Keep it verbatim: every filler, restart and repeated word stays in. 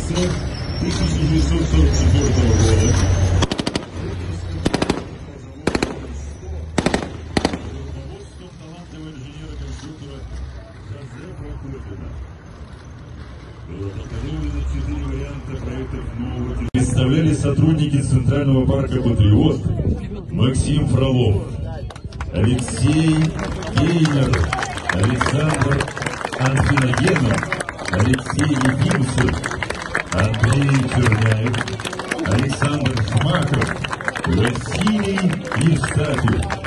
месяца тысяча девятьсот сорок четвёртого года. Талантливого инженера-конструктора Жозефа Куртина. Было подготовлено четыре варианта проектов нового. Представляли сотрудники Центрального парка «Патриот» Максим Фролов, Алексей Гейнер, Александр Анфиногенов, Алексей Ефимцев, Андрей Черняев, Александр Шмаков, Василий Евстафьев.